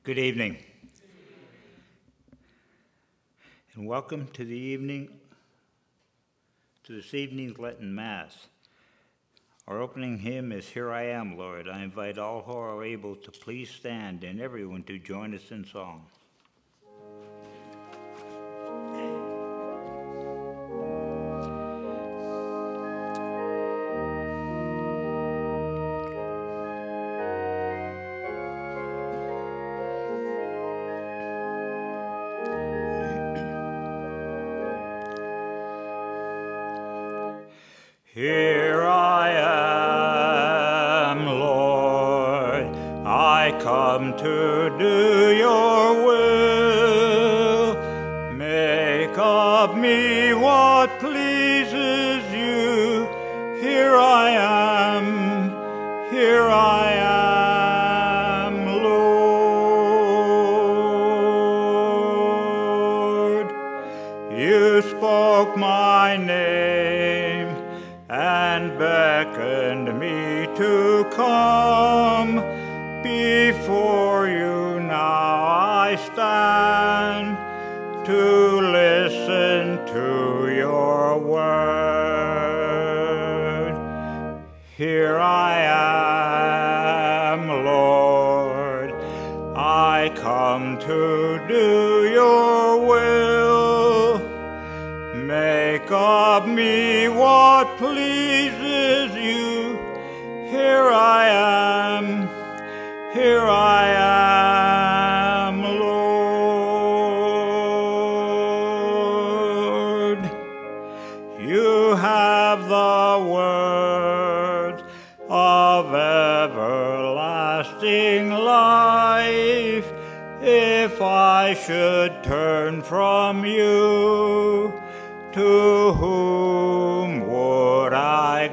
Good evening, and welcome to this evening's Lenten Mass. Our opening hymn is "Here I Am, Lord." I invite all who are able to please stand and everyone to join us in song. Here I am, Lord, I come to do your will. Make of me what pleases you. Here I am, Lord. You spoke my name and beckoned me to come. Before you now I stand to listen to your word. Here I am, Lord, I come to do your will. Make of me what pleases you. Here I am, Lord. You have the words of everlasting life. If I should turn from you, to whom would I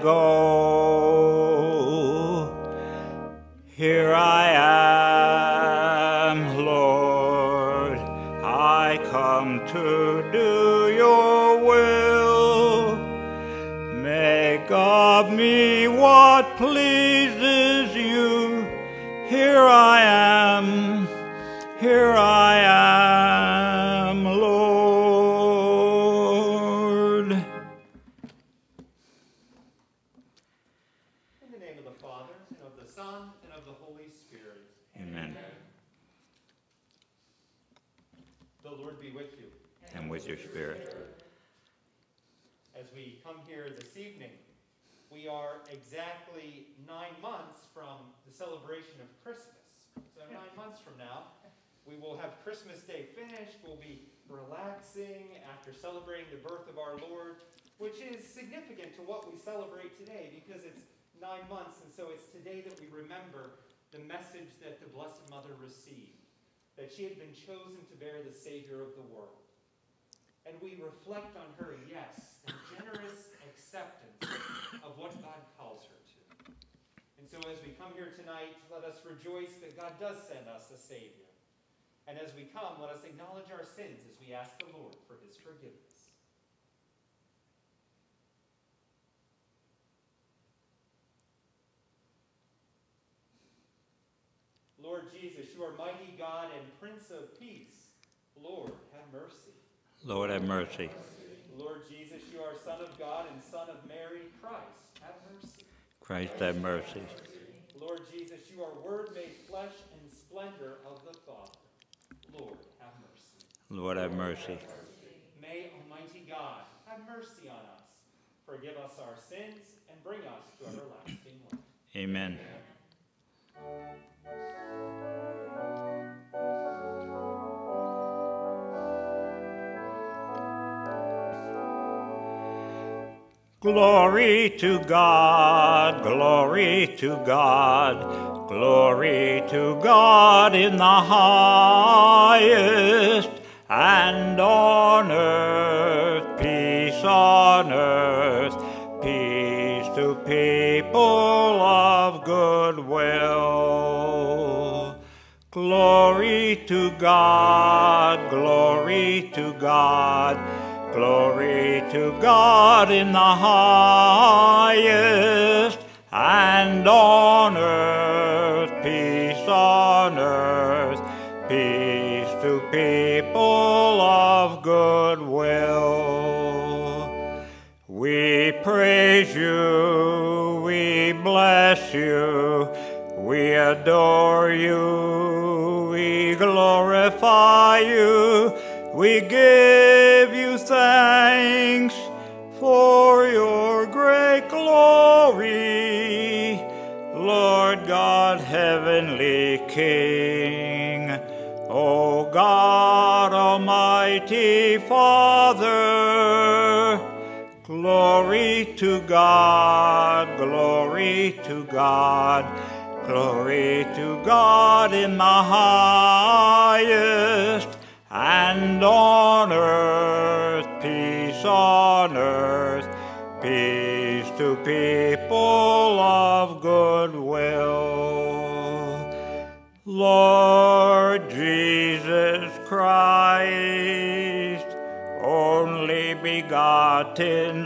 go? Here I am, Lord, I come to do your will. Make of me what pleases you. Here I am, Lord. In the name of the Father, and of the Son, and of the Holy Spirit. Amen. The Lord be with you. And with your spirit. As we come here this evening, we are exactly 9 months from the celebration of Christmas. So 9 months from now, we will have Christmas Day finished. We'll be relaxing after celebrating the birth of our Lord, which is significant to what we celebrate today because it's 9 months, and so it's today that we remember the message that the Blessed Mother received, that she had been chosen to bear the Savior of the world. And we reflect on her, yes, and generous acceptance of what God calls her to. And so as we come here tonight, let us rejoice that God does send us a Savior. And as we come, let us acknowledge our sins as we ask the Lord for his forgiveness. Lord Jesus, you are mighty God and Prince of Peace. Lord, have mercy. Lord, have mercy. Lord Jesus, you are Son of God and Son of Mary. Christ, have mercy. Christ, have mercy. Lord Jesus, you are Word made flesh and splendor of the Father. Lord, have mercy. Lord, have mercy. May Almighty God have mercy on us, forgive us our sins, and bring us to everlasting life. Amen. Glory to God, glory to God, glory to God in the highest, and on earth, peace to people of good will. Glory to God, glory to God, glory to God in the highest, and on earth, peace to people of good will. We praise you, we bless you, we adore you, we glorify you, we give you thanks for your great glory, Lord God, heavenly King. O God, almighty Father, glory to God, glory to God, glory to God in the highest, and on earth, peace on earth, peace to people of good will. Lord Jesus Christ, only begotten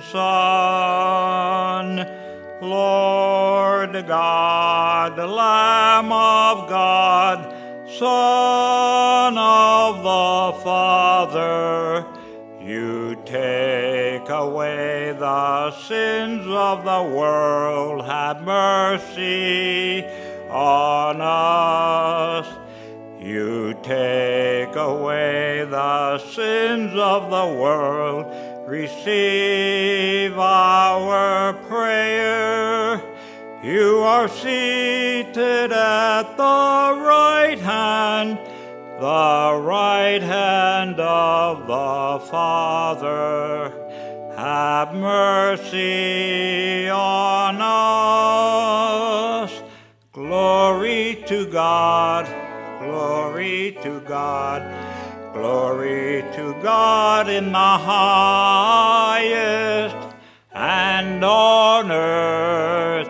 Son, Lord God, Lamb of God, Son of the Father, you take away the sins of the world, have mercy on us. You take away the sins of the world, receive our prayer. You are seated at the right hand of the Father. Have mercy on us. Glory to God, glory to God, glory to God in the highest, and on earth,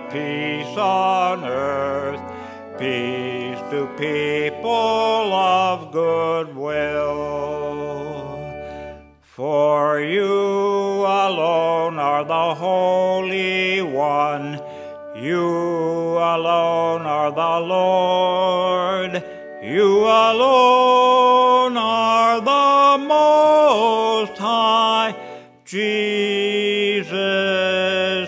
peace to people of good will. For you alone are the Holy One, you alone are the Lord, you alone are the Most High, Jesus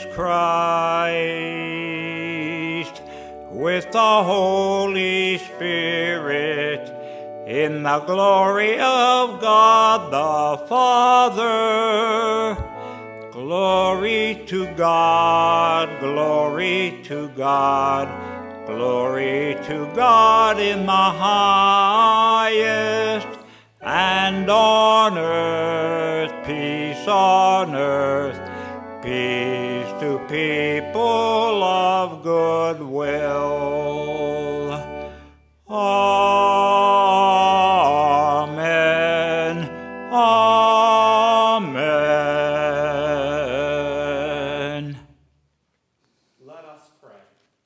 Christ, with the Holy Spirit, in the glory of God the Father. Glory to God, glory to God, glory to God in the highest, and on earth, peace to people of good will. Amen. Amen. Let us pray.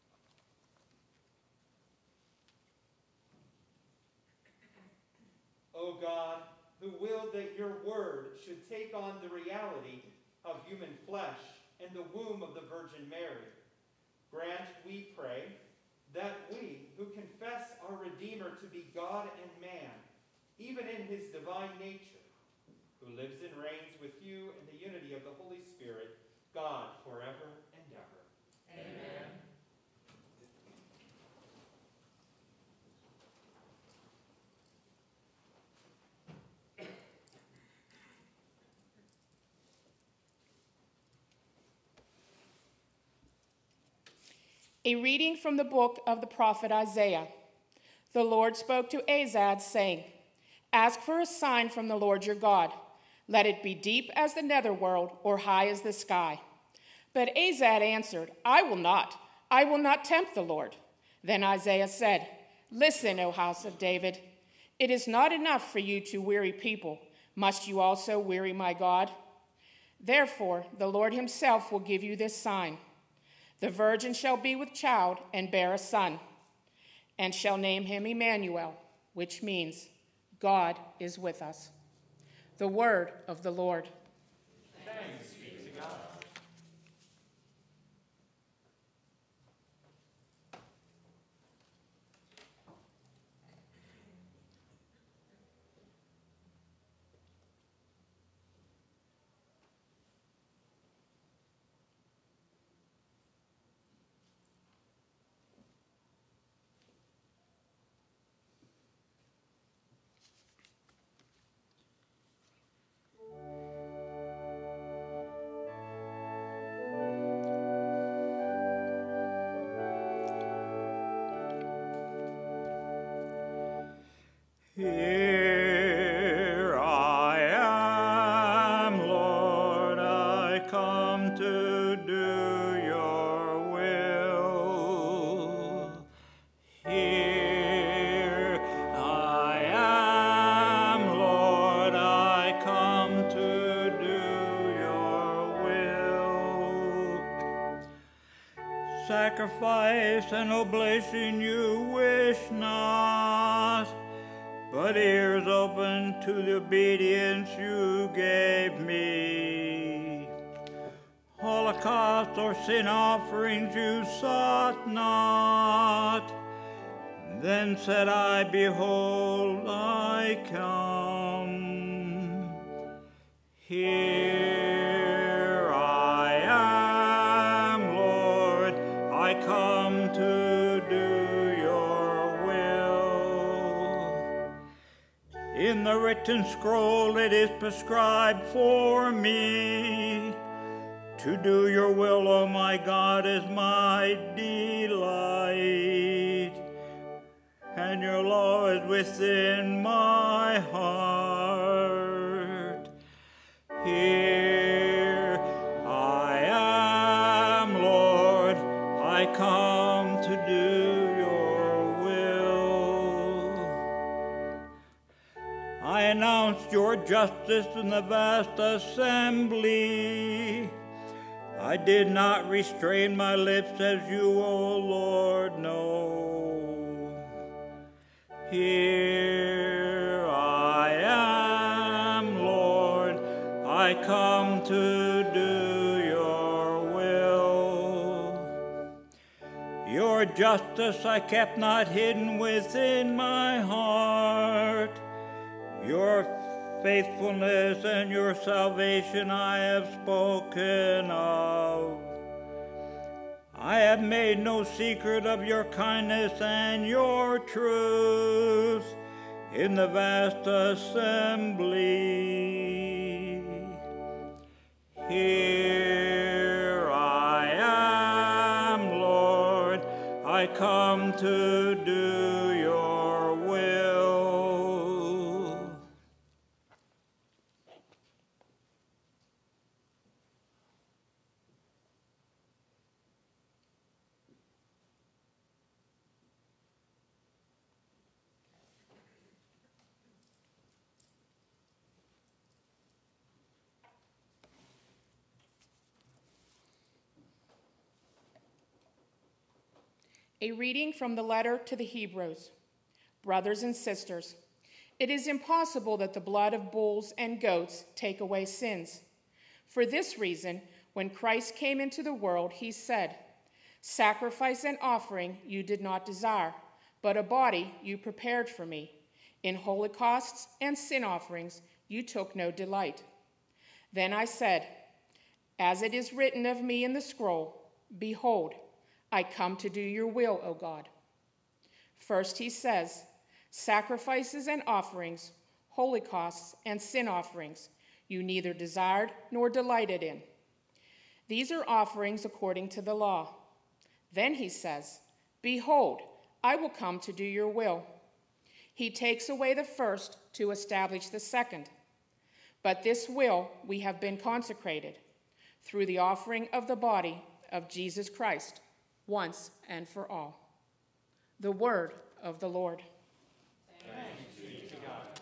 O God, who willed that your word should take on the reality of human flesh in the womb of the Virgin Mary, grant, we pray, that we, who confess our Redeemer to be God and man, even in his divine nature, who lives and reigns with you in the unity of the Holy Spirit, God, forever and ever. Amen. A reading from the book of the prophet Isaiah. The Lord spoke to Azad, saying, "Ask for a sign from the Lord your God. Let it be deep as the netherworld or high as the sky." But Azad answered, I will not tempt the Lord." Then Isaiah said, "Listen, O house of David. It is not enough for you to weary people. Must you also weary my God? Therefore, the Lord himself will give you this sign. The virgin shall be with child and bear a son, and shall name him Emmanuel, which means God is with us." The word of the Lord. Thanks be to God. sacrifice and oblation you wish not, but ears open to the obedience you gave me. Holocaust or sin offerings you sought not. Then said I, behold, I come. Here I am, Lord, I come to do your will. In the written scroll it is prescribed for me. To do your will, O my God, is my delight, and your law is within my heart. Here I am, Lord, I come to do your will. I announced your justice in the vast assembly. I did not restrain my lips as you, O Lord, know. Here I am, Lord, I come to do your will. Your justice I kept not hidden within my heart. Your faithfulness and your salvation I have spoken of. I have made no secret of your kindness and your truth in the vast assembly. Here I am, Lord, I come to do your will. A reading from the letter to the Hebrews. Brothers and sisters, it is impossible that the blood of bulls and goats take away sins. For this reason, when Christ came into the world, he said, "Sacrifice and offering you did not desire, but a body you prepared for me. In holocausts and sin offerings you took no delight." Then I said, "As it is written of me in the scroll, behold, I come to do your will, O God." First he says, "Sacrifices and offerings, holocausts and sin offerings, you neither desired nor delighted in. These are offerings according to the law." Then he says, "Behold, I will come to do your will." He takes away the first to establish the second. But this will we have been consecrated through the offering of the body of Jesus Christ once and for all. The word of the Lord. Thanks be to God.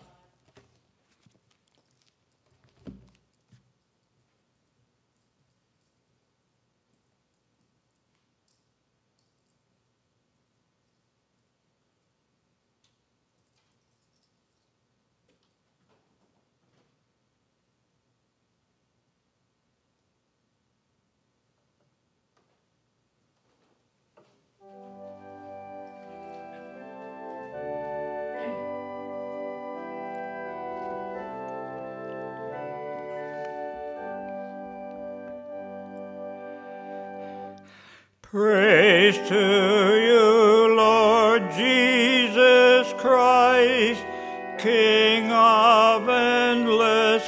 Praise to you, Lord Jesus Christ, King of endless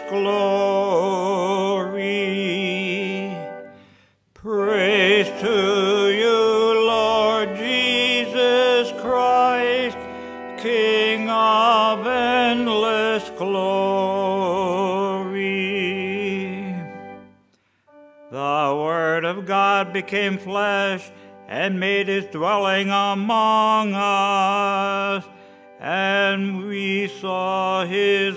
glory. Praise to you, Lord Jesus Christ, King of endless glory. The Word of God became flesh and made his dwelling among us, and we saw his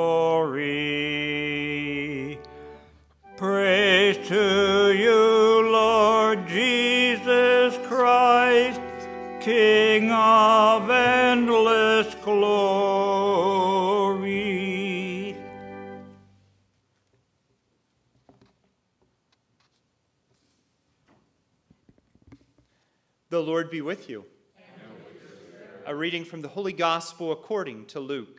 glory. Praise to you, Lord Jesus glory. The Lord be with you. A reading from the Holy Gospel according to Luke.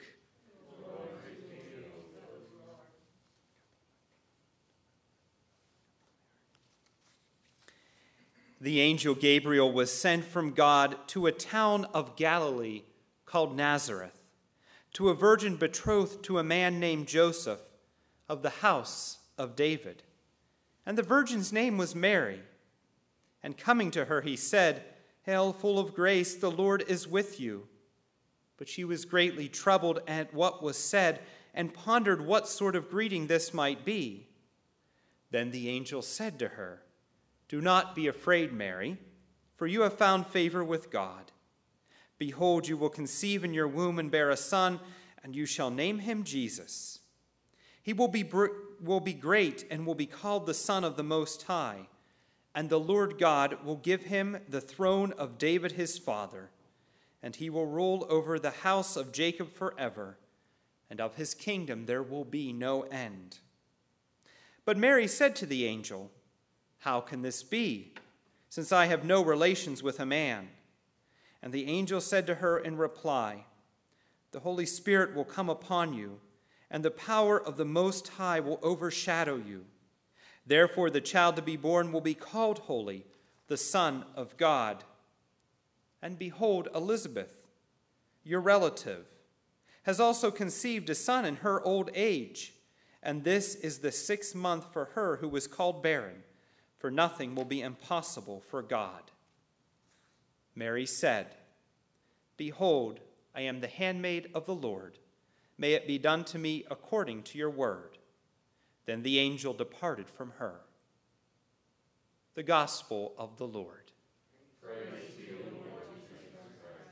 The angel Gabriel was sent from God to a town of Galilee called Nazareth, to a virgin betrothed to a man named Joseph of the house of David. And the virgin's name was Mary. And coming to her, he said, "Hail, full of grace, the Lord is with you." But she was greatly troubled at what was said and pondered what sort of greeting this might be. Then the angel said to her, "Do not be afraid, Mary, for you have found favor with God. Behold, you will conceive in your womb and bear a son, and you shall name him Jesus. He will be great and will be called the Son of the Most High. And the Lord God will give him the throne of David his father, and he will rule over the house of Jacob forever, and of his kingdom there will be no end." But Mary said to the angel, "How can this be, since I have no relations with a man?" And the angel said to her in reply, "The Holy Spirit will come upon you, and the power of the Most High will overshadow you. Therefore, the child to be born will be called Holy, the Son of God. And behold, Elizabeth, your relative, has also conceived a son in her old age, and this is the 6th month for her who was called barren, for nothing will be impossible for God." Mary said, "Behold, I am the handmaid of the Lord. May it be done to me according to your word." Then the angel departed from her. The Gospel of the Lord. Praise to you, Lord Jesus Christ.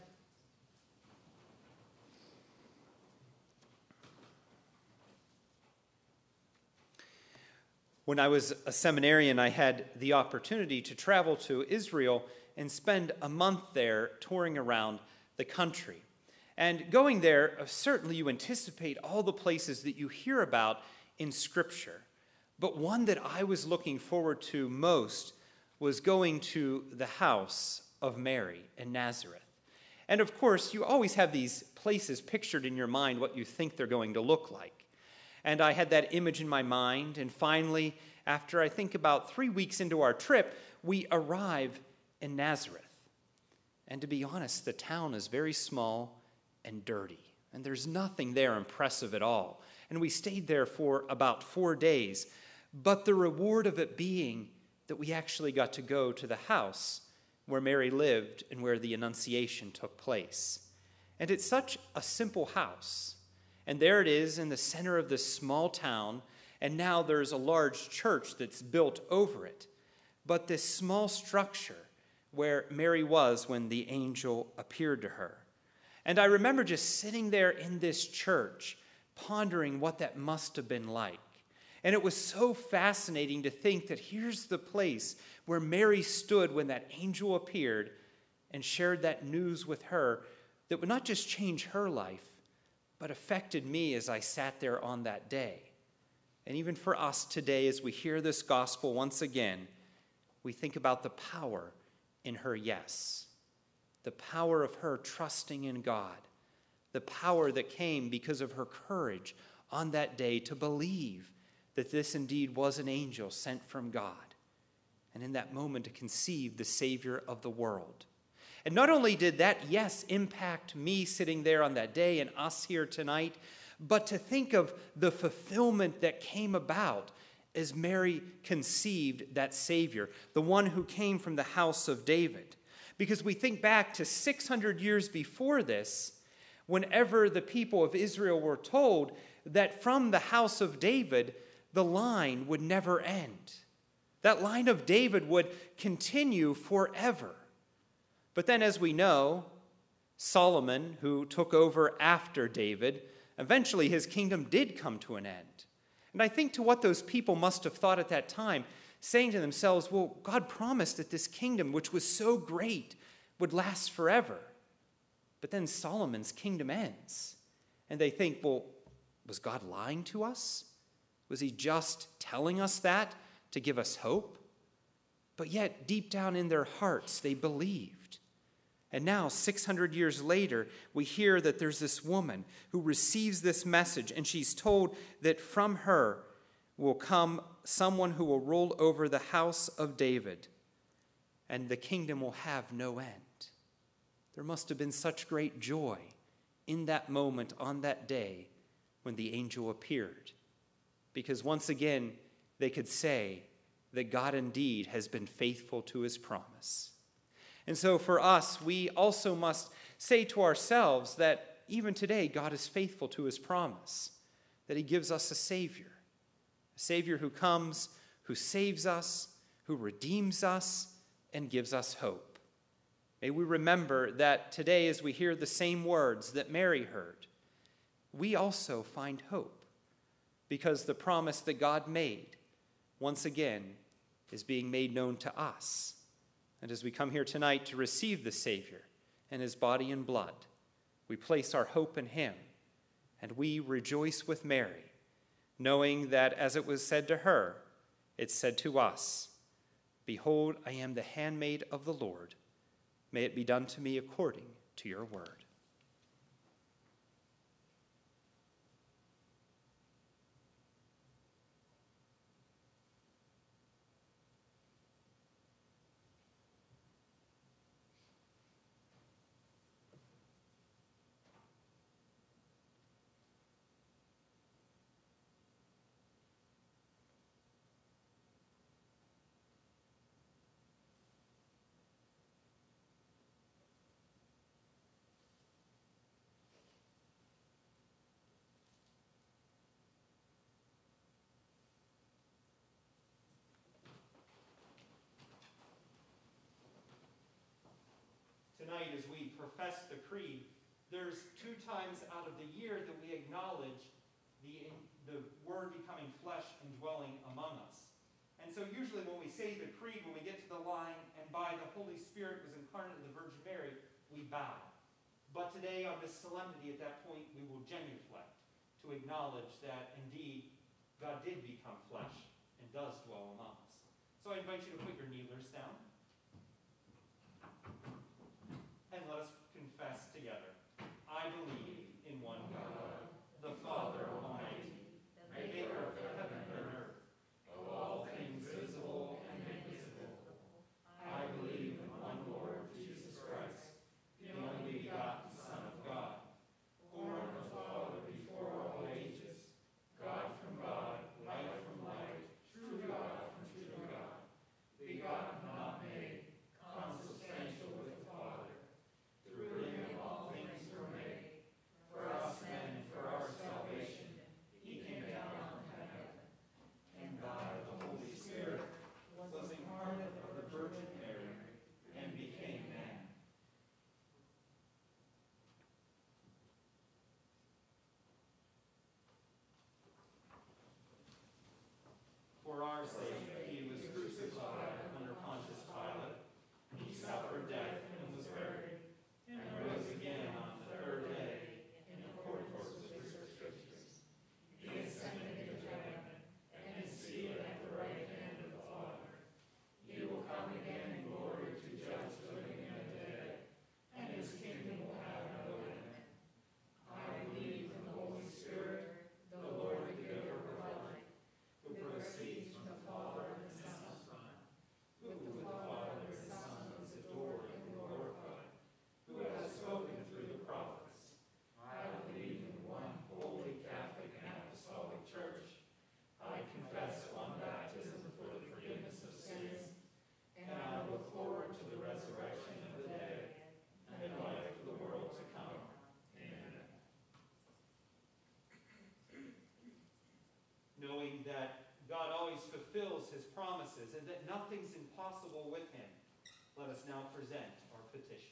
When I was a seminarian, I had the opportunity to travel to Israel and spend a month there touring around the country. And going there, certainly you anticipate all the places that you hear about in Scripture. But one that I was looking forward to most was going to the house of Mary in Nazareth. And of course, you always have these places pictured in your mind what you think they're going to look like. And I had that image in my mind, and finally, after I think about 3 weeks into our trip, we arrive in Nazareth. And to be honest, the town is very small and dirty, and there's nothing there impressive at all. And we stayed there for about 4 days, but the reward of it being that we actually got to go to the house where Mary lived and where the Annunciation took place. And it's such a simple house. And there it is in the center of this small town, and now there's a large church that's built over it. But this small structure where Mary was when the angel appeared to her. And I remember just sitting there in this church, pondering what that must have been like. And it was so fascinating to think that here's the place where Mary stood when that angel appeared and shared that news with her that would not just change her life, but affected me as I sat there on that day. And even for us today, as we hear this gospel once again, we think about the power in her yes, the power of her trusting in God, the power that came because of her courage on that day to believe that this indeed was an angel sent from God, and in that moment to conceive the Savior of the world. And not only did that yes impact me sitting there on that day and us here tonight, but to think of the fulfillment that came about as Mary conceived that Savior, the one who came from the house of David. Because we think back to 600 years before this, whenever the people of Israel were told that from the house of David, the line would never end. That line of David would continue forever. But then, as we know, Solomon, who took over after David, eventually his kingdom did come to an end. And I think to what those people must have thought at that time, saying to themselves, well, God promised that this kingdom, which was so great, would last forever. But then Solomon's kingdom ends. And they think, well, was God lying to us? Was he just telling us that to give us hope? But yet, deep down in their hearts, they believed. And now, 600 years later, we hear that there's this woman who receives this message, and she's told that from her will come someone who will rule over the house of David, and the kingdom will have no end. There must have been such great joy in that moment on that day when the angel appeared, because once again they could say that God indeed has been faithful to his promise. And so for us, we also must say to ourselves that even today God is faithful to his promise, that he gives us a Savior who comes, who saves us, who redeems us, and gives us hope. May we remember that today, as we hear the same words that Mary heard, we also find hope, because the promise that God made, once again, is being made known to us. And as we come here tonight to receive the Savior and his body and blood, we place our hope in him, and we rejoice with Mary, knowing that as it was said to her, it's said to us, "Behold, I am the handmaid of the Lord. May it be done to me according to your word." Tonight, as we profess the creed, there's 2 times out of the year that we acknowledge the Word becoming flesh and dwelling among us. And so usually when we say the creed, when we get to the line, "and by the Holy Spirit was incarnate of the Virgin Mary," we bow. But today, on this solemnity, at that point, we will genuflect to acknowledge that indeed God did become flesh and does dwell among us. So I invite you to put your kneelers down. And let us confess together. I believe in one God, the Father Almighty, maker of heaven and earth, of all things visible and invisible. I believe in one Lord Jesus Christ, the only begotten Son of God, born of the Father before all ages, God from God, light from light, true God from true God, begotten, not made, consubstantial with the Father. Through him all things were made. For us men, for our salvation, he came down from heaven. And by the Holy Spirit was incarnate of the Virgin Mary and became man. For our sake he was crucified under Pontius Pilate. He suffered death and was buried, and rose again on the 3rd day in accordance with the Scriptures. He ascended into heaven and is seated at the right hand of the Father. He will come again in glory to judge the living and the dead, and his kingdom will have no end. I believe in the Holy Spirit, the Lord, the giver of life, who proceeds from the Father and the Son, who with the Father and the Son is adored and glorified, who has spoken through the prophets. I believe in one holy Catholic and Apostolic Church. I confess one baptism for the forgiveness of sins, and I look forward to the resurrection of the dead and the life of the world to come. Amen. Knowing that God always fulfills his promises and that nothing's impossible with him, let us now present our petitions.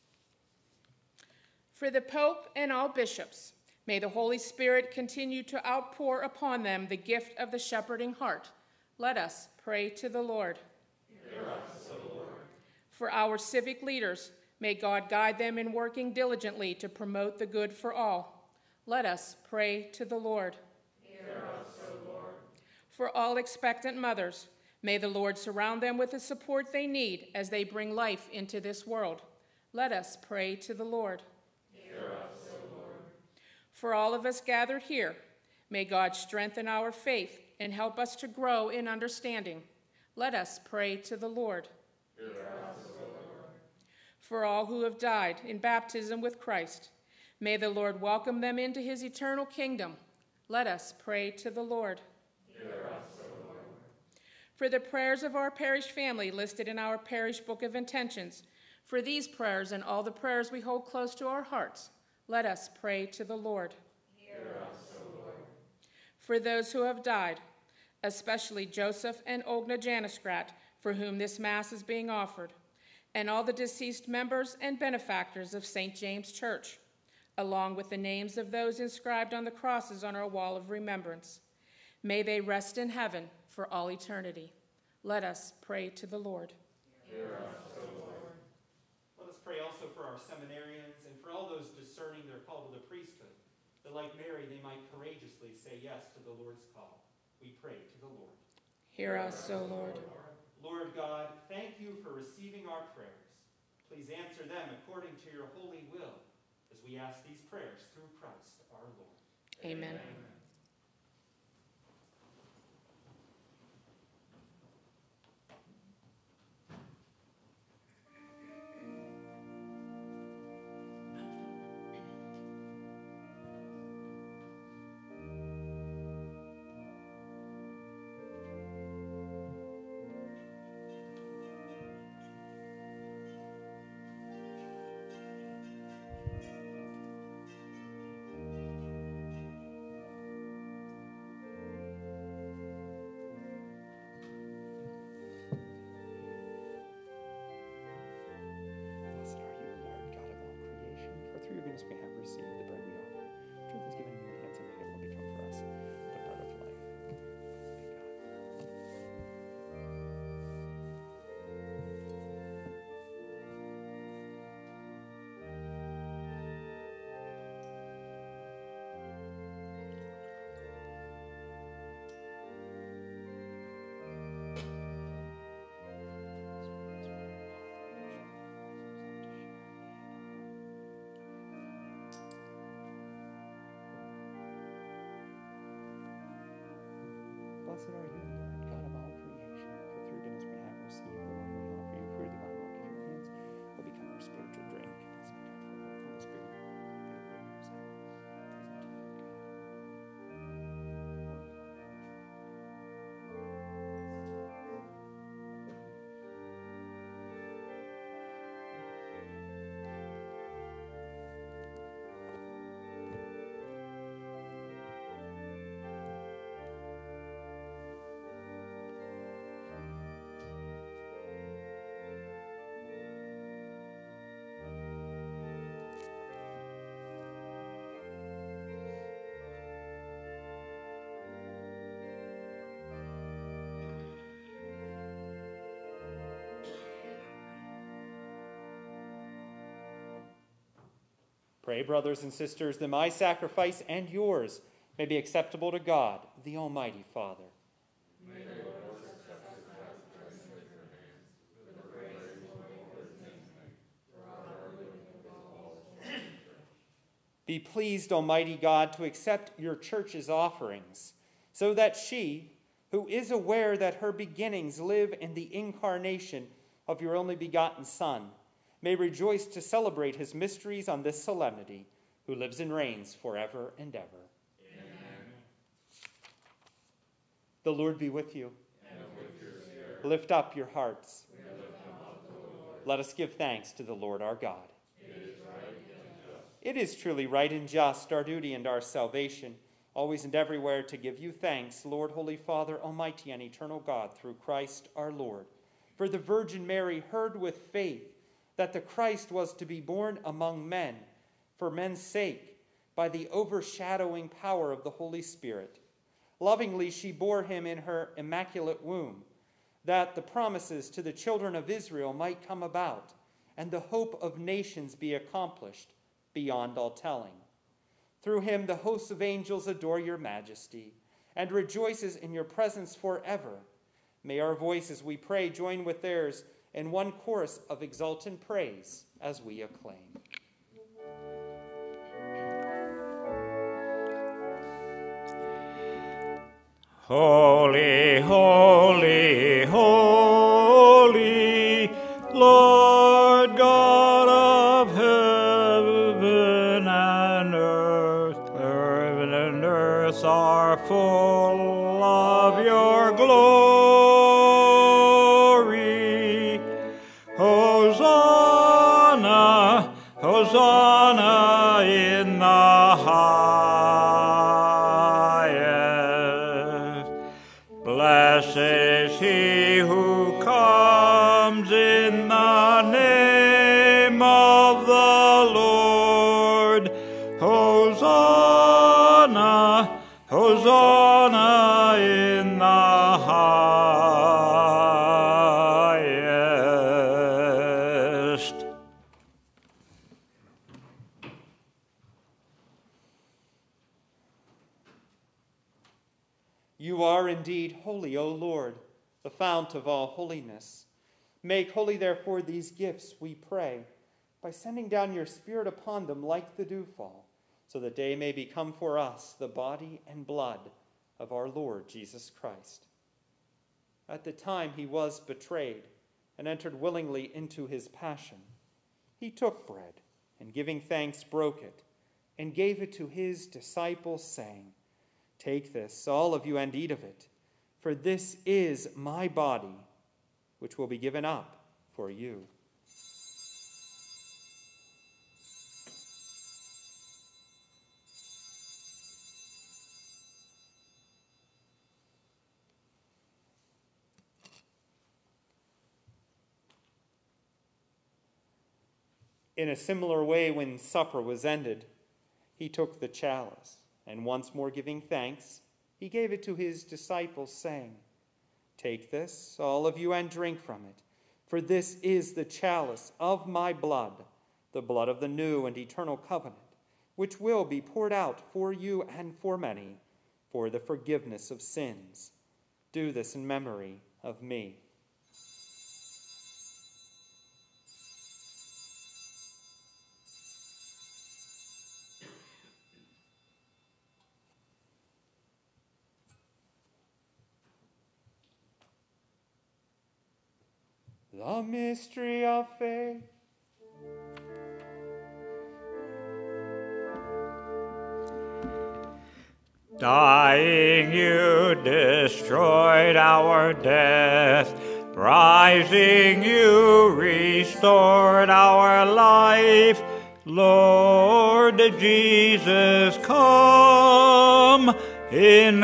For the Pope and all bishops, may the Holy Spirit continue to outpour upon them the gift of the shepherding heart. Let us pray to the Lord. Hear us, O Lord. For our civic leaders, May God guide them in working diligently to promote the good for all. Let us pray to the Lord. Hear us, O Lord. For all expectant mothers, may the Lord surround them with the support they need as they bring life into this world. Let us pray to the Lord. Hear us, O Lord. For all of us gathered here, may God strengthen our faith and help us to grow in understanding. Let us pray to the Lord. Hear us, O Lord. For all who have died in baptism with Christ, may the Lord welcome them into his eternal kingdom. Let us pray to the Lord. Hear us, O Lord. For the prayers of our parish family listed in our parish book of intentions, for these prayers and all the prayers we hold close to our hearts, let us pray to the Lord. Hear us, O Lord. For those who have died, especially Joseph and Ogna Janiskrat, for whom this Mass is being offered, and all the deceased members and benefactors of St. James Church, along with the names of those inscribed on the crosses on our wall of remembrance. May they rest in heaven for all eternity. Let us pray to the Lord. Hear us, O Lord. Let us pray also for our seminarians and for all those discerning their call to the priesthood, that like Mary they might courageously say yes to the Lord's call. We pray to the Lord. Hear us, O Lord. Lord God, thank you for receiving our prayers. Please answer them according to your holy will, as we ask these prayers through Christ our Lord. Amen. Blessed are you, Lord, God of all creation, for through your goodness we have received the bread we offer. Truth is given in your hands, and made it will become for us the bread of life. Blessed be God. Blessed are you, Lord, God of all creation, for through goodness we have received the wine we offer you. Through the divine work of your hands will become our spiritual drink. Blessed be God, for the Holy Spirit, and the Holy Spirit, Pray, brothers and sisters, that my sacrifice and yours may be acceptable to God, the Almighty Father. May the Lord accept the sacrifice at your hands, for the praise and glory of his name, for our good and for all the church. Be pleased, Almighty God, to accept your church's offerings, so that she, who is aware that her beginnings live in the incarnation of your only begotten Son, may rejoice to celebrate his mysteries on this solemnity, who lives and reigns forever and ever. Amen. The Lord be with you. And with your spirit. Lift up your hearts. We lift them up to the Lord. Let us give thanks to the Lord our God. It is right and just. It is truly right and just, our duty and our salvation, always and everywhere to give you thanks, Lord, Holy Father, Almighty and eternal God, through Christ our Lord. For the Virgin Mary heard with faith that the Christ was to be born among men, for men's sake, by the overshadowing power of the Holy Spirit. Lovingly she bore him in her immaculate womb, that the promises to the children of Israel might come about, and the hope of nations be accomplished beyond all telling. Through him the hosts of angels adore your majesty and rejoices in your presence forever. May our voices, we pray, join with theirs in one chorus of exultant praise as we acclaim. Holy, holy, holy, Lord God of heaven and earth. Heaven and earth are full of your glory. Hosanna, Hosanna in the highest. Blessed is he who comes in the name of the Lord. Hosanna, Hosanna in the highest. You are indeed holy, O Lord, the fount of all holiness. Make holy, therefore, these gifts, we pray, by sending down your Spirit upon them like the dewfall, so that they may become for us the body and blood of our Lord Jesus Christ. At the time he was betrayed and entered willingly into his passion, he took bread and, giving thanks, broke it and gave it to his disciples, saying, "Take this, all of you, and eat of it, for this is my body, which will be given up for you." In a similar way, when supper was ended, he took the chalice, and once more giving thanks, he gave it to his disciples, saying, "Take this, all of you, and drink from it, for this is the chalice of my blood, the blood of the new and eternal covenant, which will be poured out for you and for many for the forgiveness of sins. Do this in memory of me." The mystery of faith. Dying, you destroyed our death. Rising, you restored our life. Lord Jesus, come in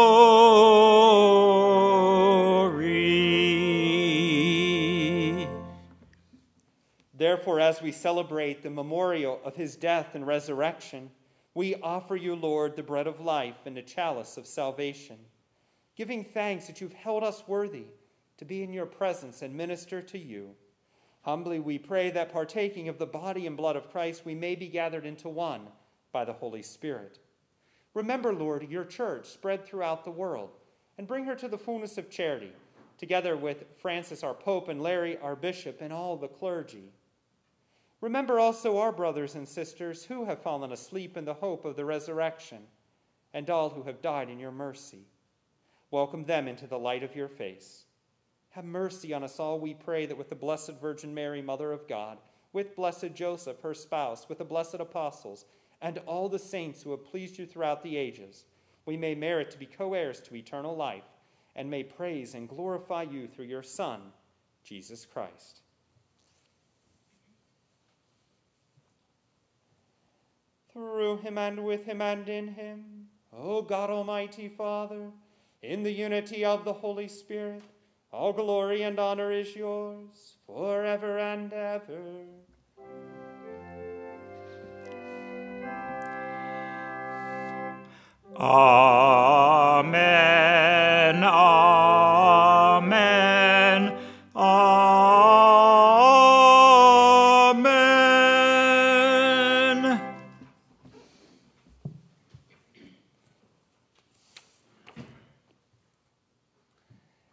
glory. Therefore, as we celebrate the memorial of his death and resurrection, we offer you, Lord, the bread of life and the chalice of salvation, giving thanks that you've held us worthy to be in your presence and minister to you. Humbly we pray that, partaking of the body and blood of Christ, we may be gathered into one by the Holy Spirit. Remember, Lord, your church spread throughout the world, and bring her to the fullness of charity, together with Francis, our Pope, and Larry, our Bishop, and all the clergy. Remember also our brothers and sisters who have fallen asleep in the hope of the resurrection, and all who have died in your mercy. Welcome them into the light of your face. Have mercy on us all, we pray, that with the Blessed Virgin Mary, Mother of God, with blessed Joseph, her spouse, with the blessed apostles, and all the saints who have pleased you throughout the ages, we may merit to be co-heirs to eternal life, and may praise and glorify you through your Son, Jesus Christ. Through him, and with him, and in him, O God, Almighty Father, in the unity of the Holy Spirit, all glory and honor is yours forever and ever. Amen, amen, amen.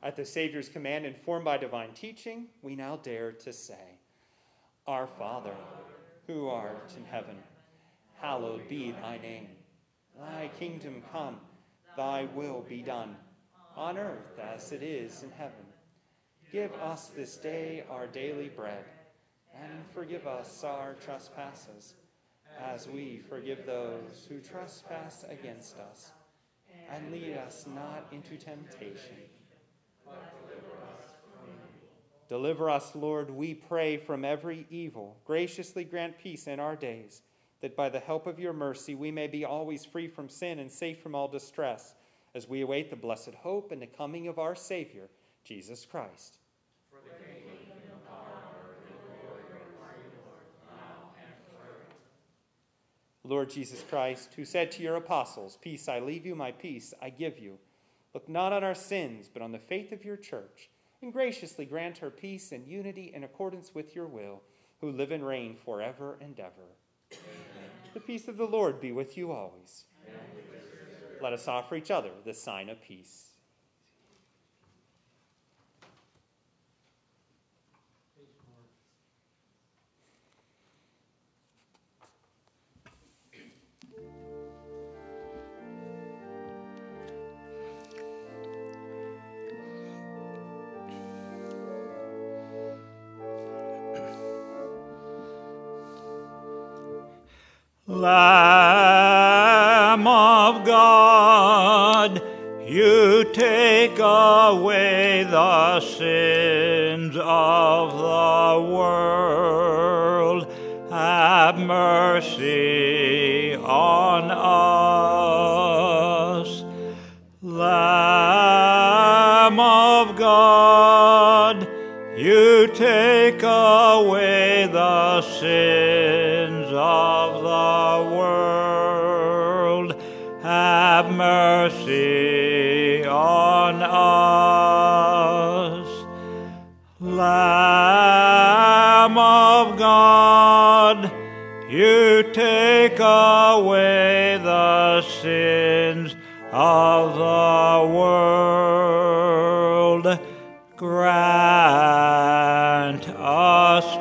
At the Savior's command, informed by divine teaching, we now dare to say, Our Father, who art in heaven, hallowed be thy name. Thy kingdom come, thy will be done, on earth as it is in heaven. Give us this day our daily bread, and forgive us our trespasses, as we forgive those who trespass against us. And lead us not into temptation, but deliver us from evil. Deliver us, Lord, we pray, from every evil. Graciously grant peace in our days, that by the help of your mercy we may be always free from sin and safe from all distress, as we await the blessed hope and the coming of our Savior, Jesus Christ. For the kingdom and power and glory are yours, now and forever. Lord Jesus Christ, who said to your apostles, Peace I leave you, my peace I give you, look not on our sins, but on the faith of your church, and graciously grant her peace and unity in accordance with your will, who live and reign forever and ever. Amen. The peace of the Lord be with you always. Let us offer each other the sign of peace. Lamb of God, you take away the sins of the world. Have mercy on us. Lamb of God, you take away the sins of the world. Have mercy on us. Lamb of God, you take away the sins of the world. Grant us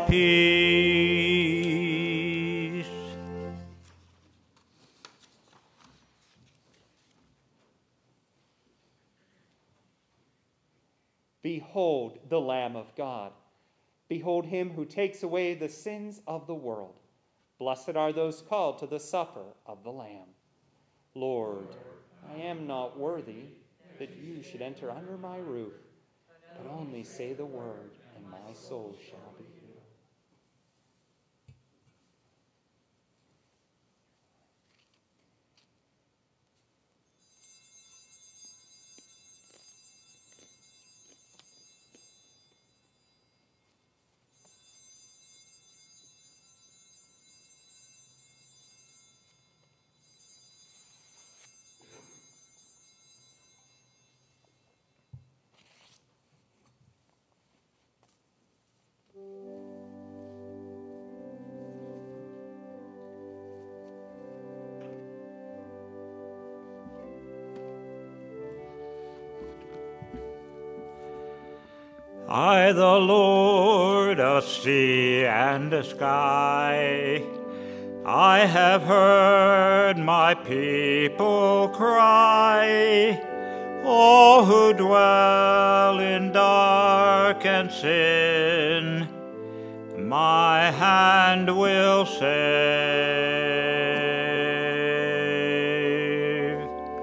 peace. Behold the Lamb of God. Behold him who takes away the sins of the world. Blessed are those called to the supper of the Lamb. Lord, I am not worthy that you should enter under my roof, but only say the word, and my soul shall be healed. I, the Lord of sea and sky, I have heard my people cry, all who dwell in dark and sin, my hand will save.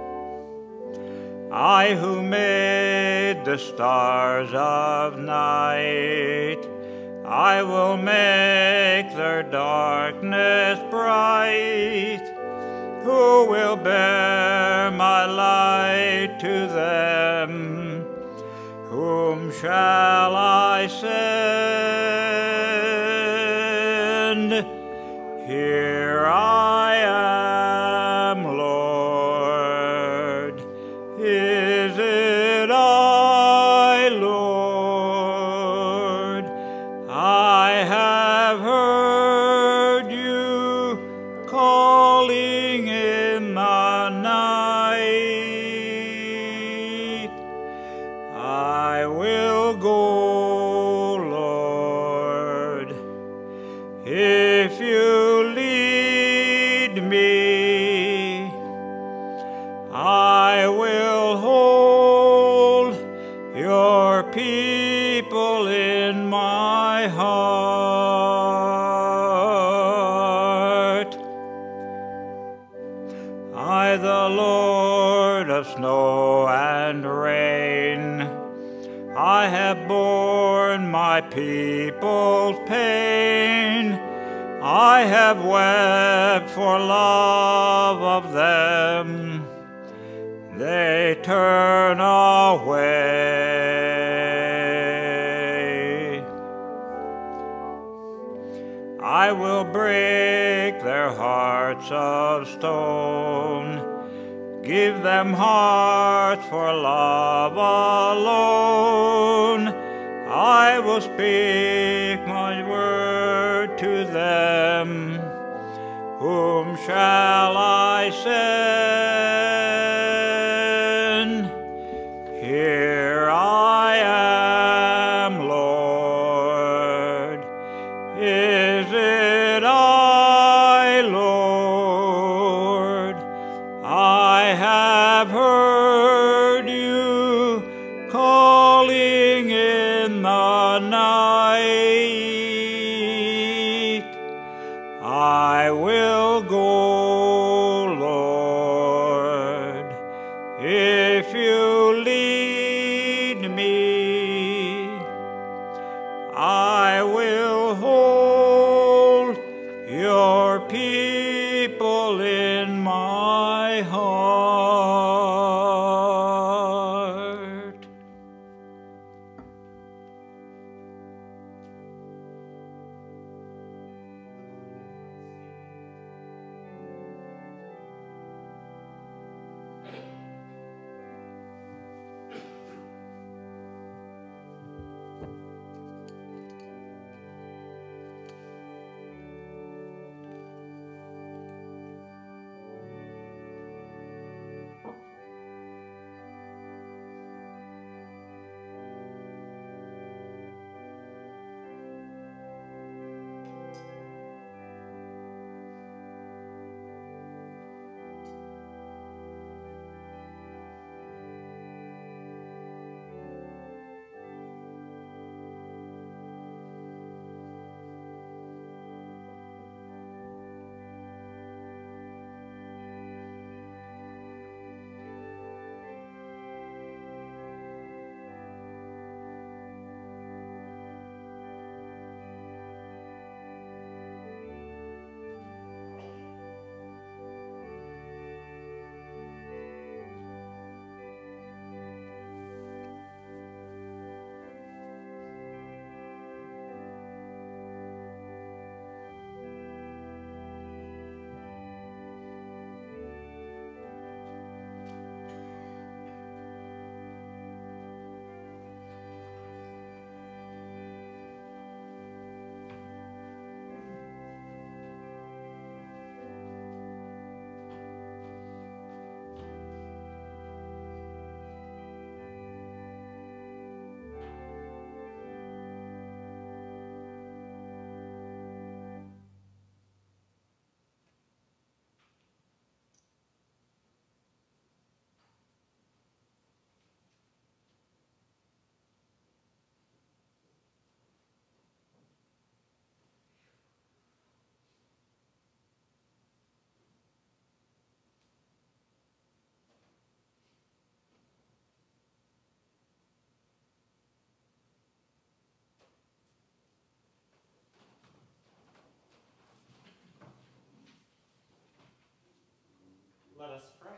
I who made the stars of night, I will make their darkness bright. Who will bear my light to them? Whom shall I send? Here I am, Lord. Is it I, Lord? I have heard you calling in the night. I I will hold your people in my heart. I, the Lord of snow and rain, I have borne my people's pain. I have wept for love of them. They turn away. I will break their hearts of stone, give them hearts for love alone. I will speak my word to them. Whom shall I send? Here I am, Lord. Is it I, Lord? I have heard you calling in the night. I will go, Lord, if you lead me. I will hold your people in my heart. Let us pray.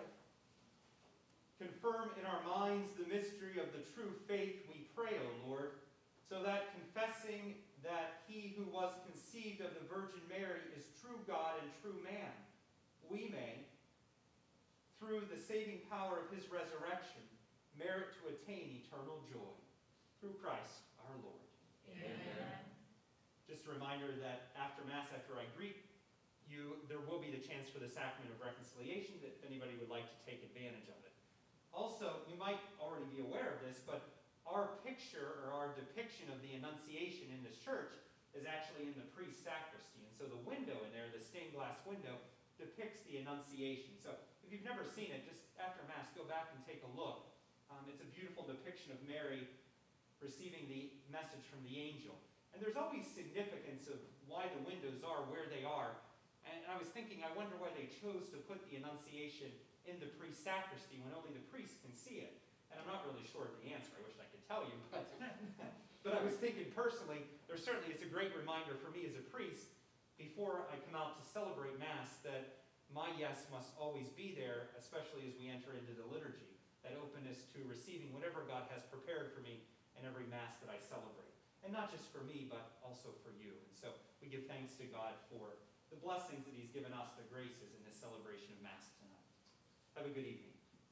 Confirm in our minds the mystery of the true faith, we pray, O Lord, so that confessing that he who was conceived of the Virgin Mary is true God and true man, we may, through the saving power of his resurrection, merit to attain eternal joy. Through Christ our Lord. Amen. Just a reminder that after Mass, after I greet you, there will be the chance for the sacrament of reconciliation, if anybody would like to take advantage of it. Also, you might already be aware of this, but our picture or our depiction of the Annunciation in this church is actually in the priest's sacristy. And so the window in there, the stained glass window, depicts the Annunciation. So if you've never seen it, just after Mass, go back and take a look. It's a beautiful depiction of Mary receiving the message from the angel. And there's always significance of why the windows are where they are. And I was thinking, I wonder why they chose to put the Annunciation in the priest's sacristy when only the priest can see it. And I'm not really sure of the answer. I wish I could tell you, but I was thinking personally, it's a great reminder for me as a priest, before I come out to celebrate Mass, that my yes must always be there, especially as we enter into the liturgy, that openness to receiving whatever God has prepared for me in every Mass that I celebrate. And not just for me, but also for you. And so we give thanks to God for the blessings that he's given us, the graces in this celebration of Mass tonight. Have a good evening.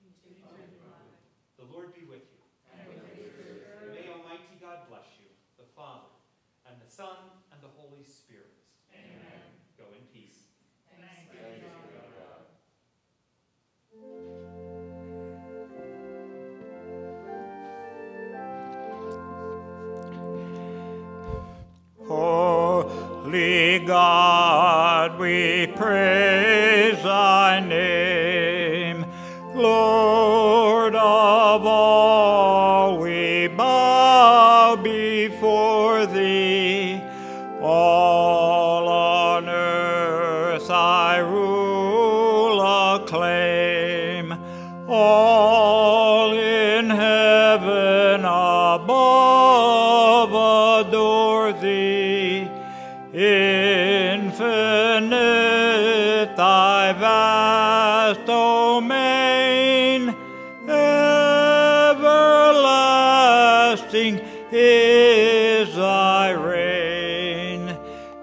The Lord be with you. And may Almighty God bless you, the Father, and the Son, and the Holy Spirit. Amen. Go in peace. Thanks be to God. Holy God, we praise thy name. Lord of all, we bow before thee. All on earth thy rule acclaim. All in heaven above adore thee. Infinite thy vast domain, everlasting is thy reign.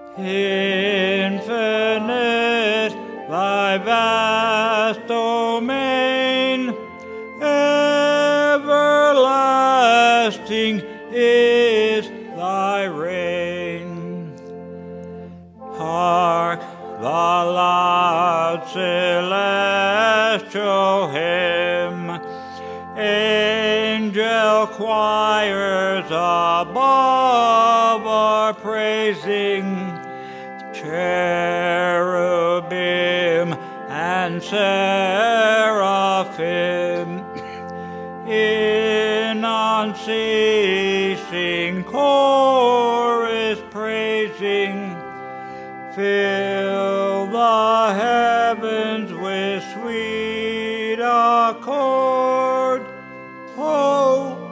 Infinite thy vast domain, everlasting is thy reign. Hark the loud celestial hymn, angel choirs above are praising, cherubim and seraphim in unceasing chorus praising. Fill the heavens with sweet accord. Oh,